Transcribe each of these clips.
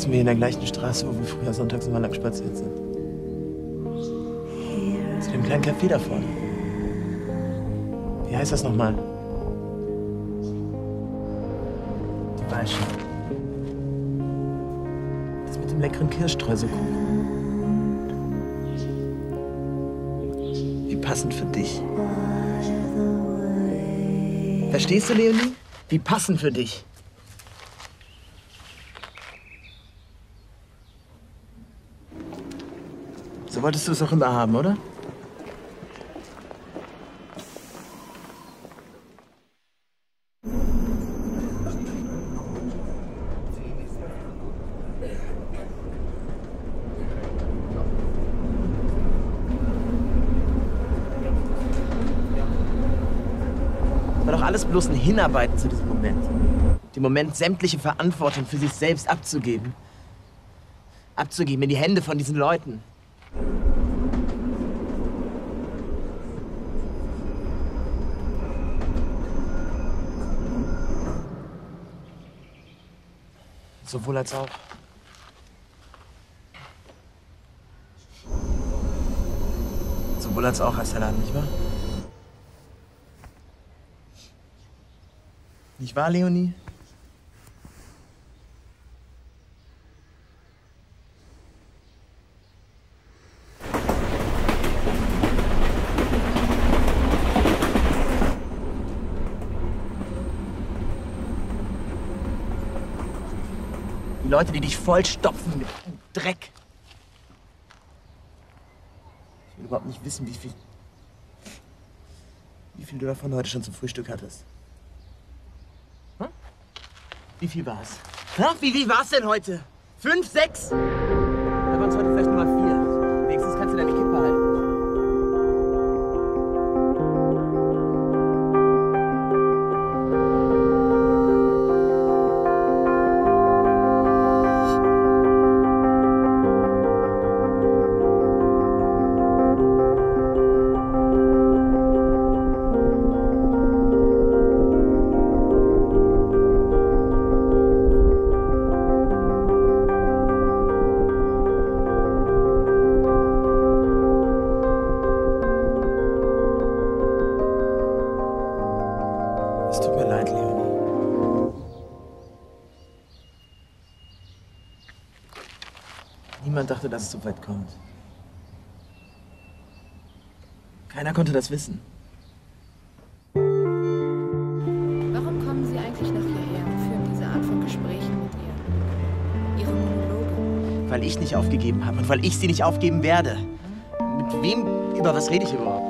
sitzen wir in der gleichen Straße, wo wir früher sonntags immer lang spaziert sind. Zu dem kleinen Café da vorne. Wie heißt das nochmal? Die Walsche. Das mit dem leckeren Kirschstreuselkuchen. Wie passend für dich. Verstehst du, Leoni? Wie passend für dich. So wolltest du es auch immer haben, oder? War doch alles bloß ein Hinarbeiten zu diesem Moment. Dem Moment, sämtliche Verantwortung für sich selbst abzugeben. Abzugeben in die Hände von diesen Leuten. Sowohl als auch. Sowohl als auch heißt der Laden, nicht wahr? Nicht wahr, Leoni? Die Leute, die dich vollstopfen mit Dreck. Ich will überhaupt nicht wissen, wie viel du davon heute schon zum Frühstück hattest. Hm? Wie viel war's? Wie viel war's denn heute? 5, 6? Da waren es heute vielleicht nur mal 4. Wenigstens kannst du deine Kippe halten. Es tut mir leid, Leoni. Niemand dachte, dass es so weit kommt. Keiner konnte das wissen. Warum kommen Sie eigentlich noch hierher und führen diese Art von Gesprächen mit ihr? Ihre Monologe? Weil ich nicht aufgegeben habe und weil ich sie nicht aufgeben werde. Mit wem, über was rede ich überhaupt?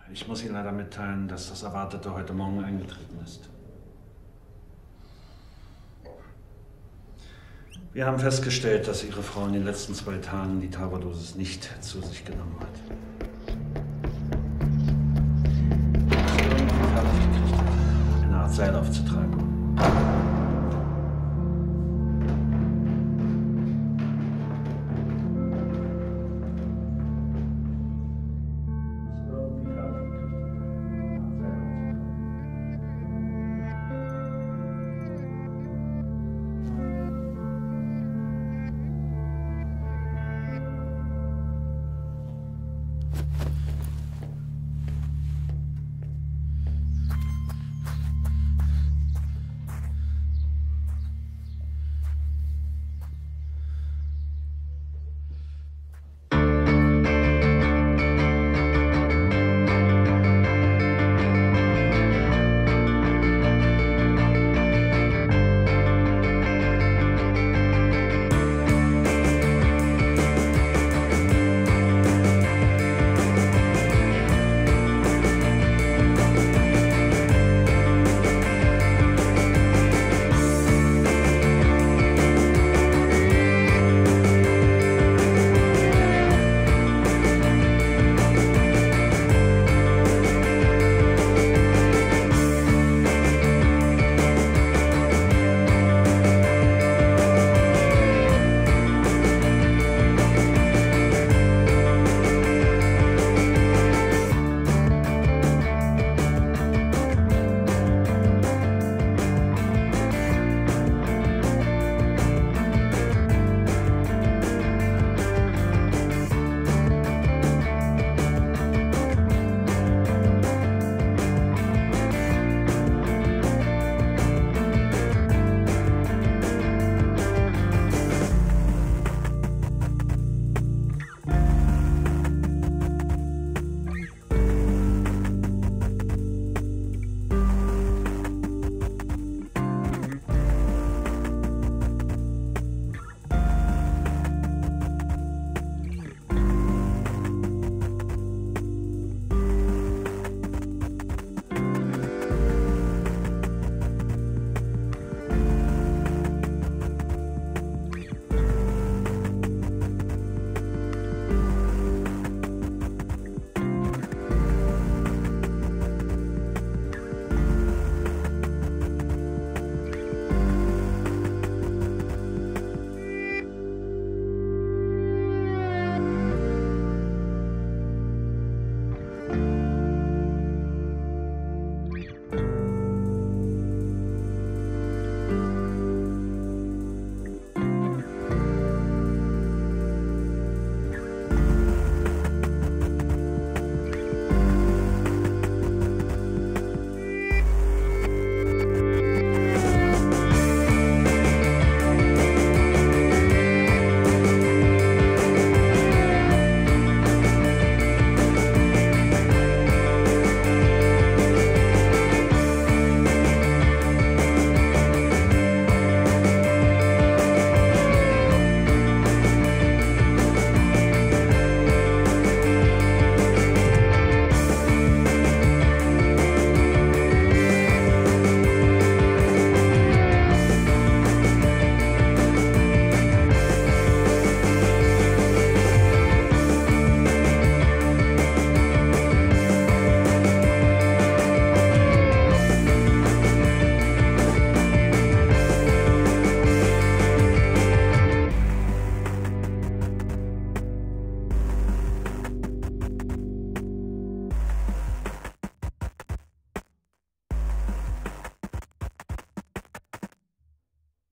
Ich muss Ihnen leider mitteilen, dass das Erwartete heute Morgen eingetreten ist. Wir haben festgestellt, dass Ihre Frau in den letzten 2 Tagen die Tabadosis nicht zu sich genommen hat. Dass sie irgendwie fertig gekriegt hat, eine Art Seil aufzutreiben.